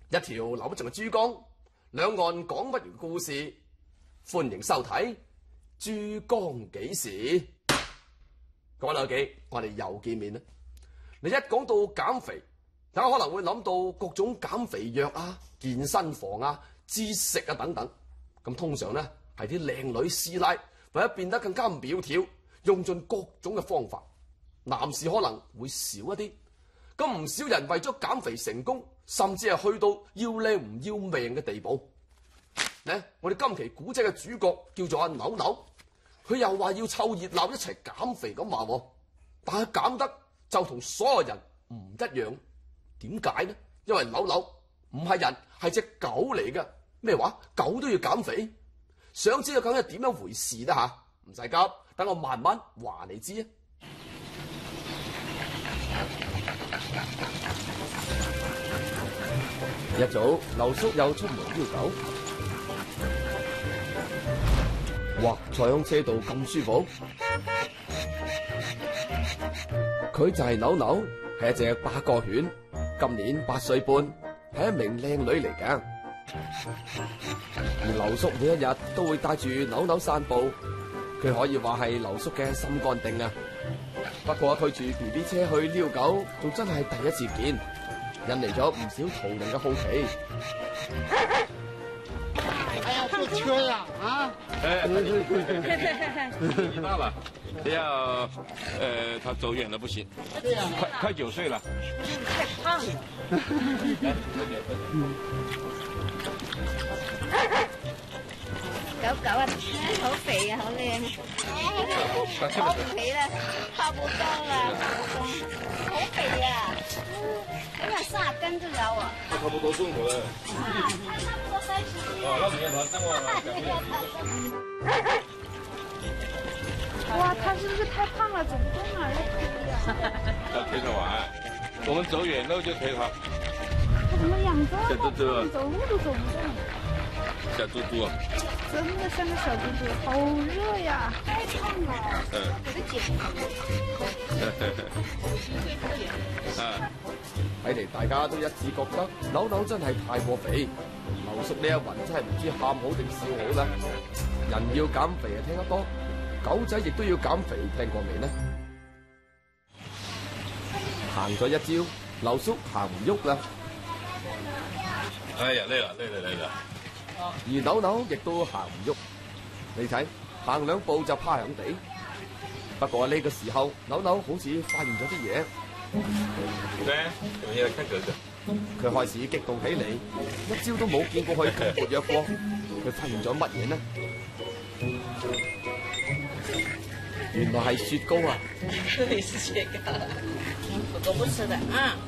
一條流不盡嘅珠江，兩岸講不完故事。歡迎收睇《珠江幾時》。各位老友記，我哋又見面啦。你一講到減肥，大家可能會諗到各種減肥藥啊、健身房啊、節食啊等等。咁通常呢係啲靚女師奶為咗變得更加苗條，用盡各種嘅方法。男士可能會少一啲。咁唔少人為咗減肥成功，甚至係去到要靚唔要命嘅地步。呢，我哋今期古仔嘅主角叫做阿扭扭，佢又話要湊熱鬧一齊減肥咁話，但係減得就同所有人唔一樣。點解呢？因為扭扭唔係人，係隻狗嚟㗎。咩話？狗都要減肥？想知道究竟係點樣回事呢？吓，唔使急，等我慢慢話你知啊。一早，劉叔又出門遛狗。哇！坐喺車度咁舒服。佢就係扭扭，係一隻巴哥犬，今年8歲半，係一名靚女嚟㗎。而劉叔每一日都會帶住扭扭散步，佢可以話係劉叔嘅心肝定啊。不過推住 BB 車去遛狗，仲真係第一次見，引嚟咗唔少途人嘅好奇。 哎呀，坐車呀！啊！ 你大了，不要他走遠了不行。 對呀， 快9歲了。 太胖了。狗狗啊，好肥啊，好靚。好肥啦，差不多啦，好肥啊！哎呀，30斤都有啊。 差不多重頭了。那你看他這麼。 哇，他是不是太胖了，走不動了，要推呀？ 要推着玩，我們走遠路就推他。 他怎麼養這麼小豬豬， 走路都走不動？ 小豬豬。 真的像個小豬豬，好熱呀！ 太胖了，我都減。 睇嚟大家都一致覺得扭扭真係太過肥。劉叔呢一雲真係唔知喊好定笑好啦。人要減肥啊，聽得多，狗仔亦都要減肥，聽過未呢？行咗一招，劉叔行唔喐啦。 哎呀，累了。 而扭扭亦都行唔喐，你睇行2步就趴響地。不過呢個時候，扭扭好似發現咗啲嘢。 對，我們現在看哥哥。 佢開始激動起嚟，一朝都冇見過佢咁活躍過。佢發現咗乜嘢呢？原來係雪糕啊！ 你是雪糕，我不吃的啊。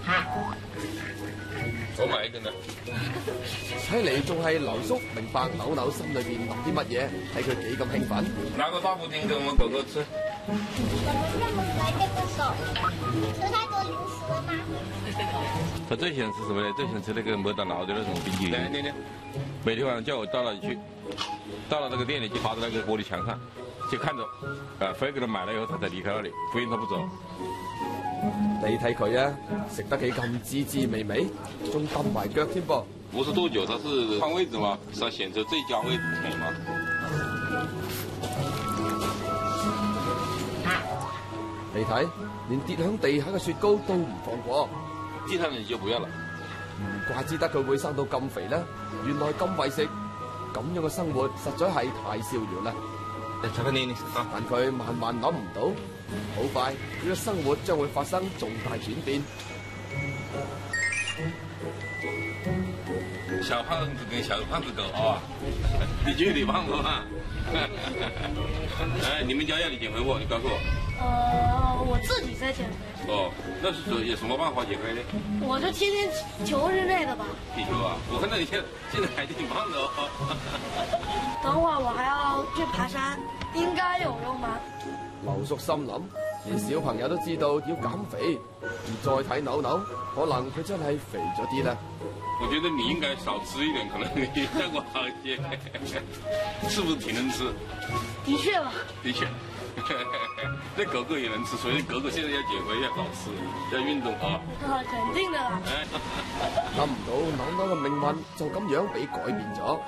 我買一個呢。 睇嚟仲係劉叔明白扭扭心裏邊諗啲乜嘢，睇佢幾咁興奮。 拿個大布丁給我們狗狗吃。 我們這麼來這個手，吃太多零食了嗎？ 他最喜歡吃什麼呢？最喜歡吃那個麥當勞的那種冰淇淋。對。每天晚上叫我到那裡去，到了那個店裡就趴在那個玻璃牆上，就看着，非給他買了以後，他才離開那裡，不然他不走。 你睇佢啊，食得幾咁滋滋味味，仲揼埋腳添噃。 不是多久，他是換位置嘛，是要選擇最佳位置舔嘛。 你睇，連跌響地下嘅雪糕都唔放過。 地上的你就不要了。 唔怪之得佢會生到咁肥啦，原來咁為食，咁樣嘅生活實在係太逍遙啦。但佢萬萬諗唔到，好快佢嘅生活將會發生重大轉變。 小胖子跟小胖子狗啊，你覺得你胖不胖？哎，你們家要你減肥不？你告訴我。 我自己在減肥。 哦，那是有什麼辦法減肥呢？ 我就天天球之類的吧。 踢球啊？我看到你現在還挺胖的哦。 等會兒我還要去爬山，應該有用吧？ 劉叔心諗，連小朋友都知道要減肥，而再睇扭扭，可能佢真係肥咗啲啦。 我覺得你應該少吃一點，可能你效果好一些。是不是挺能吃？ 的確吧。 的確。 这狗狗也能吃，所以狗狗现在要减肥，要少吃，要運動啊。 肯定的啦。 諗唔到扭扭嘅命運就咁樣被改變咗。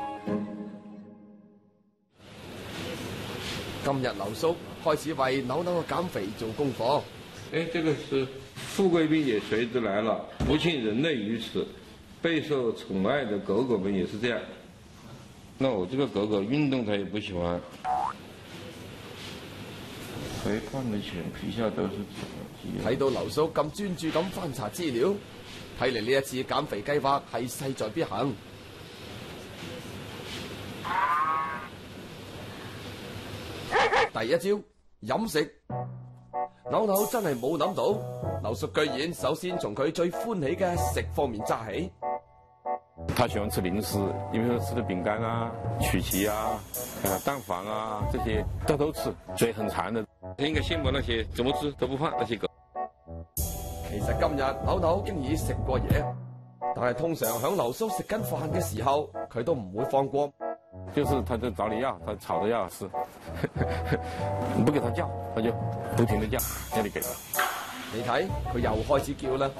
今日劉叔開始為扭扭嘅減肥做功課。 哎，這個是富貴病也隨之來了，不棄人類於此，備受寵愛的狗狗們也是這樣。那我這個狗狗運動它也不喜歡，肥胖的犬皮下都是脂。 睇到劉叔咁專注咁翻查資料，睇嚟呢一次減肥計劃係勢在必行。第一招飲食，扭扭真係冇諗到，劉叔居然首先從佢最歡喜嘅食方面揸起。 他喜歡吃零食，因為吃的餅乾啊、曲奇啊、蛋黃啊這些都吃，嘴很饞的。應該羨慕那些怎麼吃都不胖那些狗。 其實今日扭扭經已食過嘢，但係通常響劉叔食緊飯嘅時候，佢都唔會放過。 就是他就找你要，他吵着要吃，你不給他叫，他就不停地叫，叫你給他。 你睇佢又開始叫啦。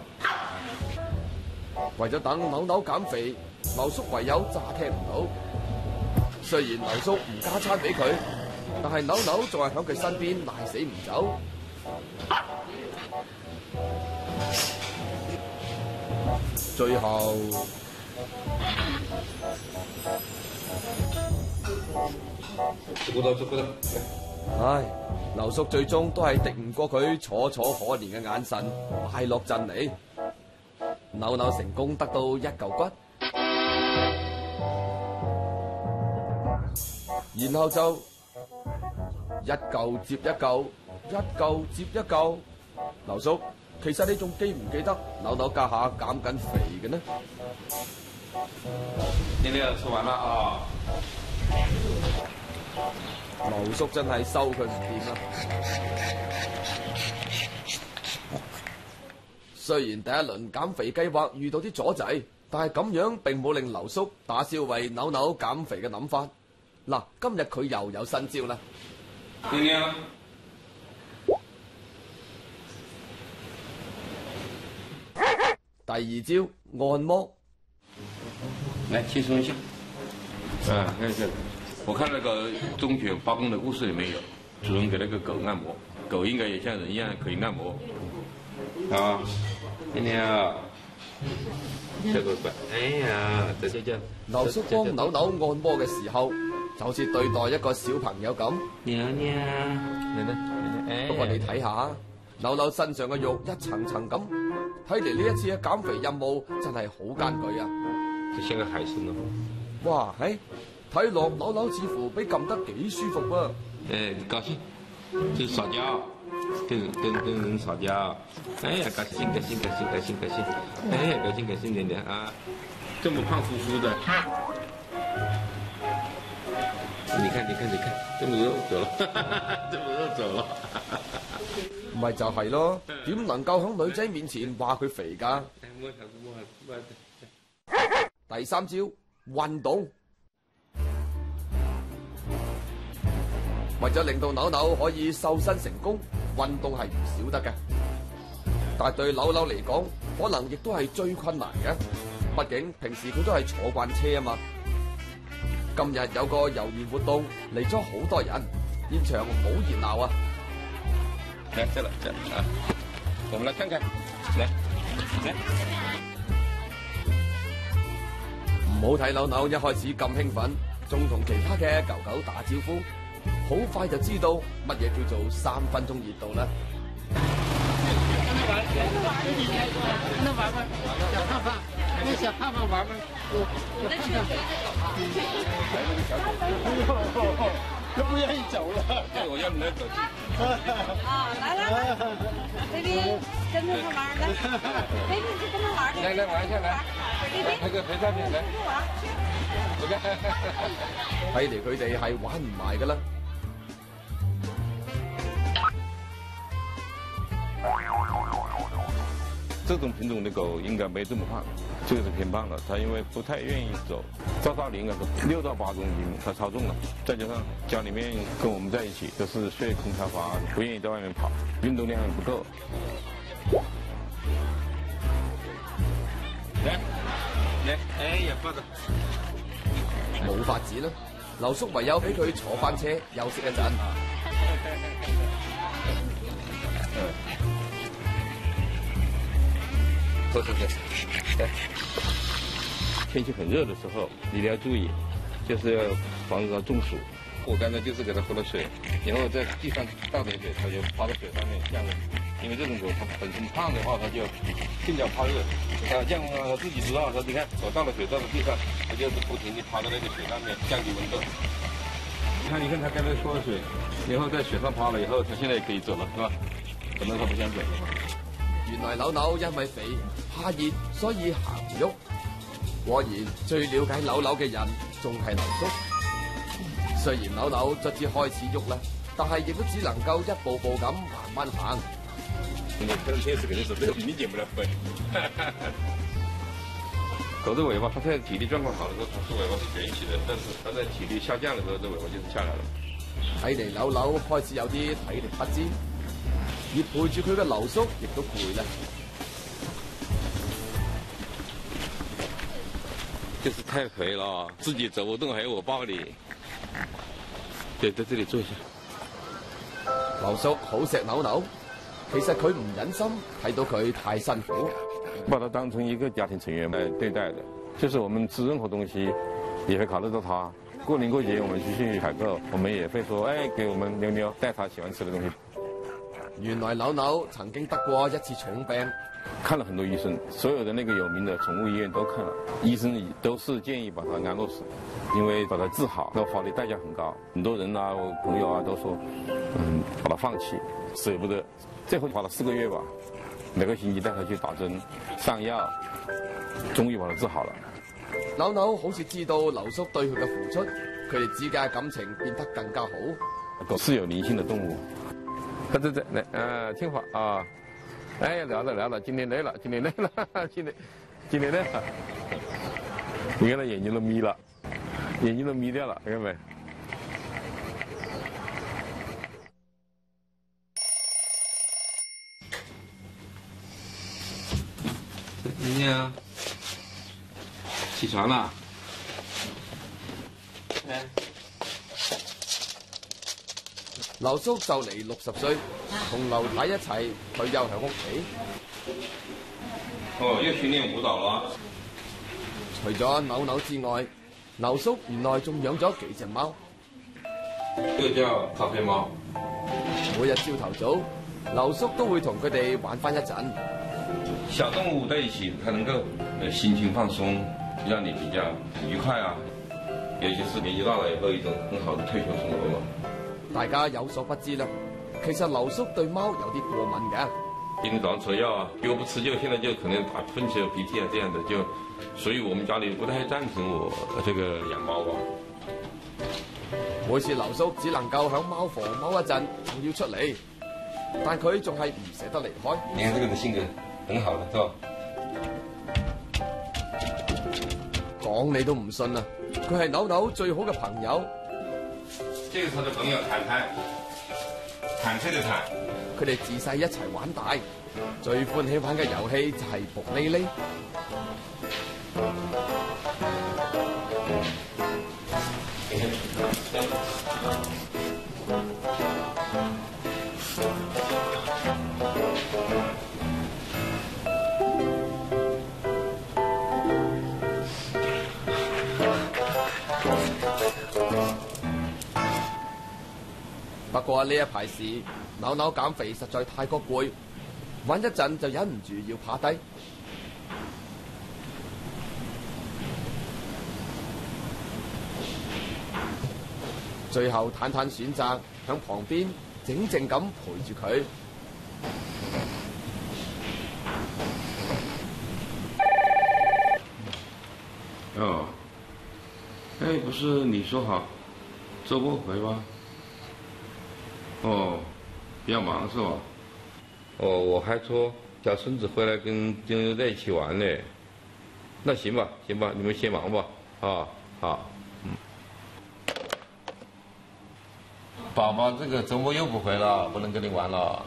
為咗等扭扭減肥，劉叔唯有詐聽唔到。雖然劉叔唔加餐俾佢，但係扭扭仲係響佢身邊賴死唔走。最後，唉，劉叔最終都係敵唔過佢楚楚可憐嘅眼神，敗落陣嚟。扭扭成功得到一嚿骨，然後就一嚿接一嚿，一嚿接一嚿。劉叔，其實你仲記唔記得扭扭家下減緊肥嘅呢？ 今天吃完了啊！ 劉叔真係收佢唔掂啦。雖然第一輪減肥計劃遇到啲阻滯，但係咁樣並冇令劉叔打消為扭扭減肥嘅諗法。嗱，今日佢又有新招啦。 今天呢？ 第二招按摩， 來輕鬆一下。啊，看這個，我看那個忠犬八公的故事裡面有，主人給那個狗按摩，狗應該也像人一樣可以按摩。啊，今天啊，這個乖，哎呀，這叫劉叔幫扭扭按摩嘅時候，就好似對待一個小朋友咁。 娘娘，嚟啦， 不過你睇下，扭扭身上嘅肉一層層咁，睇嚟呢一次嘅減肥任務真係好艱巨啊！ 就像個海參咯。 哇，睇落扭扭似乎俾撳得幾舒服噃。 高興，就撒嬌，跟人撒嬌。哎呀，高興，哎呀，高興點點啊！這麼胖乎乎的，你看，這麼肉走了，這麼肉走了。 咪就係咯，點能夠喺女仔面前話佢肥㗎？第三招運動，為咗令到扭扭可以瘦身成功，運動係唔少得嘅。但係對扭扭嚟講，可能亦都係最困難嘅。畢竟平時佢都係坐慣車啊嘛。今日有個遊園活動，嚟咗好多人，現場好熱鬧啊！ 來，這了啊！我們來看看，來。 唔好睇扭扭一開始咁興奮，仲同其他嘅狗狗打招呼，好快就知道乜嘢叫做3分鐘熱度啦。 跟小胖胖玩玩，都不願意走了。 我要你來走。 啊，來，這邊跟着他玩來，這邊就跟他玩的。 來玩一下來，拍個陪照片來。 睇嚟佢哋係玩唔埋噶啦。 这种品种的狗应该没这么胖，这个是偏胖了。它因为不太愿意走，照道理应该是6到8公斤，它超重了。再加上家里面跟我们在一起都是睡空调房，不愿意在外面跑，运动量也不够。来，哎呀，抱着。 冇法子啦，劉叔唯有俾佢坐翻車休息一陣。 天气很热的时候，你要注意，就是要防止它中暑。我刚才就是给它喝了水，然后在地上倒点水，它就趴在水上面降温。因为这种狗它本身胖的话，它就更加怕热。它降温了，它自己知道，它你看我倒了水倒到地上，它就是不停地趴在那个水上面降低温度。你看它刚才喝了水，然后在水上趴了以后，它现在也可以走了，是吧？可能它不想走了。 原來扭扭因為肥怕熱，所以行唔喐。果然最了解扭扭嘅人仲係劉叔。雖然扭扭卒之開始喐啦，但係亦都只能夠一步步咁慢慢行。 你看天使肯定是这个你减不了肥。狗的尾巴，它在体力状况好的时候，它是尾巴是卷起的，但是它在体力下降的时候，这尾巴就是下来了。 睇嚟扭扭開始有啲體力不支，而陪住佢嘅劉叔亦都攰啦。 就是太肥了，自己走不动，还要我抱你。对，在这里坐一下。 劉叔好錫扭扭，其實佢唔忍心睇到佢太辛苦， 把它当成一个家庭成员来对待的。就是我們吃任何東西，也會考慮到它。過年過節我們去採購，我們也會說，哎，給我們妞妞帶她喜歡吃的東西。 原來扭扭曾經得過一次重病。 看了很多醫生，所有的那個有名的寵物醫院都看了，醫生都是建議把它安樂死，因為把它治好要花的代價很高。很多人啊，我朋友啊都說，把它放棄，捨不得。最後花了4個月吧，每個星期帶它去打針、上藥，終於把它治好了。 扭扭好似知道劉叔對佢嘅付出，佢哋之間嘅感情變得更加好。 狗是有靈性的動物。這來，聽話啊。哎呀，聊了，今天累了，今天累了。你看他眼睛都眯了，眼睛都眯掉了，看到没？妮妮啊，起床了。来。 劉叔就嚟60歲，同劉太一齊退休喺屋企。 哦，又訓練舞蹈啦。 除咗扭扭之外，劉叔原來仲養咗幾隻貓。 這個叫咖啡貓。 每日朝頭早，劉叔都會同佢哋玩翻一陣。 小動物在一起，它能夠心情放鬆，讓你比較愉快啊。尤其是年紀大了以後，一種很好的退休生活嘛。 大家有所不知啦，其實劉叔對貓有啲過敏嘅。 今天早上吃藥啊，如果不吃藥，現在就可能打噴嚏、鼻涕啊這樣的，就，所以我們家裏不太贊成我這個養貓吧。 每次劉叔只能夠喺貓房踎一陣，仲要出嚟，但佢仲係唔捨得離開。 你看這個的性格很好的，是吧？ 講你都唔信啊！佢係扭扭最好嘅朋友。 這個是他的朋友坦坦，坦克的坦。 佢哋自細一齊玩大，最歡喜玩嘅遊戲就係伏匿匿。不過呢一排事，扭扭減肥實在太過攰，玩一陣就忍唔住要趴低。最後坦坦選擇喺旁邊靜靜咁陪住佢。 哦，哎，不是你說好周末回嗎？哦，比較忙是吧？哦，我還說叫孙子回来跟朋友在一起玩呢。那行吧，行吧，你们先忙吧，啊，好，宝宝，这个周末又不回了，不能跟你玩了。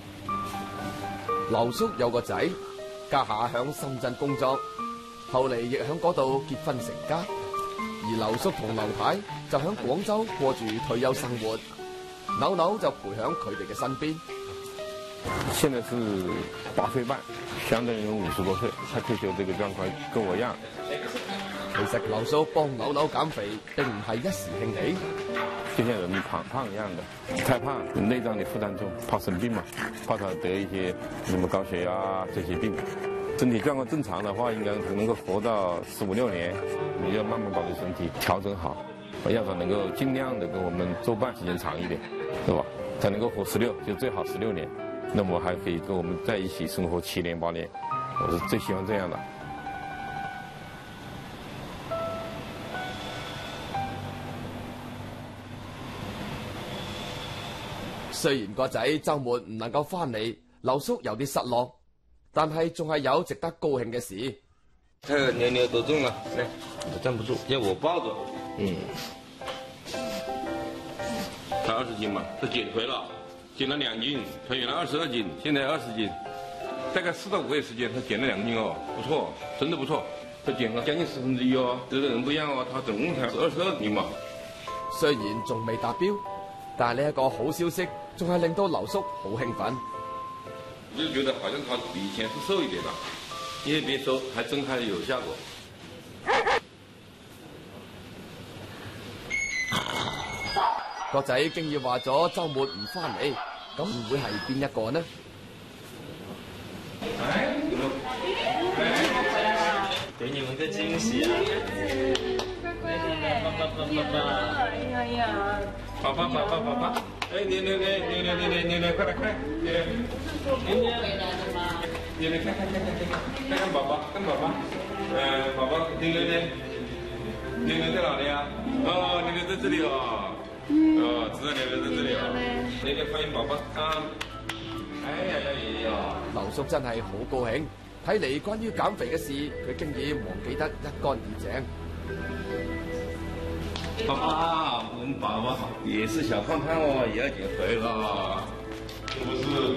劉叔有個仔，家下響深圳工作，後嚟亦響嗰度結婚成家。而劉叔同劉太就響廣州過住退休生活，扭扭就陪響佢哋嘅身邊。 現在是8歲半，相當於50多歲，他退休這個狀況跟我一樣。 其實劉叔幫扭扭減肥並唔係一時興起， 就像人胖一樣的，太胖內臟的負擔重，怕生病嘛，怕他得一些什麼高血壓這些病。身體狀況正常的話，應該能夠活到15、16年。你要慢慢把這身體調整好，要他能夠盡量的跟我們作伴時間長一點，是吧？才能夠活16，就最好16年。那麼還可以跟我們在一起生活7年8年，我是最希望這樣的。 雖然個仔週末唔能夠翻嚟，劉叔有啲失落，但係仲係有值得高興嘅事。 這個妞妞都重了，來，我站不住，要我抱着。他20斤嘛，他減回了，減了2斤，他原來22斤，現在20斤，大概4到5個月時間，他減了2斤哦，不錯，真的不錯，他減了將近1/4哦，這個人不一樣哦，他總共才22斤嘛。 雖然仲未達標，但係呢一個好消息，仲係令到劉叔好興奮。 我就覺得好像他比以前是瘦一點了，因為別說，還真係有效果。 個仔竟然話咗週末唔翻嚟，咁唔會係邊一個呢？ 給你們個驚喜啊！ 哎呀！ 寶寶，哎，妞妞，快來看，妞妞，看寶寶，寶寶，妞妞在哪裡啊？哦，妞妞在這裡哦。哦，知道妞妞在這裡哦。妞妞歡迎寶寶啊！哎呀， 劉叔真係好高興，睇嚟關於減肥嘅事，佢竟然忘記得一乾二淨。 爸爸，我們寶寶也是小胖胖哦，也要減肥了，是不是？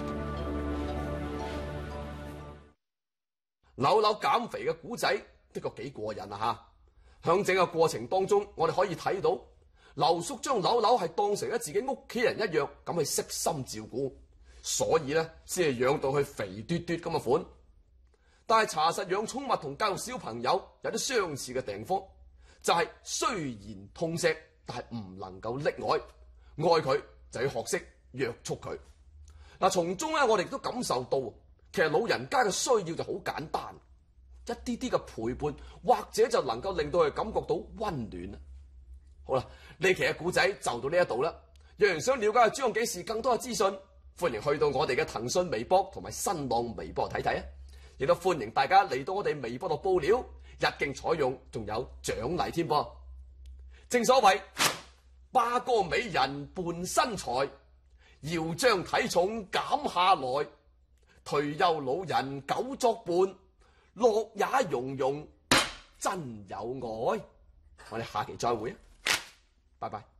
扭扭減肥嘅古仔的確幾過癮啊！嚇，響整個過程當中，我哋可以睇到劉叔將扭扭係當成咗自己屋企人一樣咁去悉心照顧，所以咧先係養到佢肥嘟嘟咁嘅款。但係查實養寵物同教育小朋友有啲相似嘅地方。就係雖然痛錫，但係唔能夠溺愛，愛佢就要學識約束佢。嗱，從中咧我哋都感受到，其實老人家嘅需要就好簡單，一啲啲嘅陪伴，或者就能夠令到佢感覺到溫暖。好啦，呢期嘅故仔就到呢一度啦。有人想了解珠江幾時更多嘅資訊，歡迎去到我哋嘅騰訊微博同埋新浪微博睇睇啊！亦都歡迎大家嚟到我哋微博度報料。一經採用，仲有獎勵添噃。正所謂巴哥美人伴身材，要將體重減下來。退休老人久作伴，樂也融融真有愛。我哋下期再會啊，拜拜。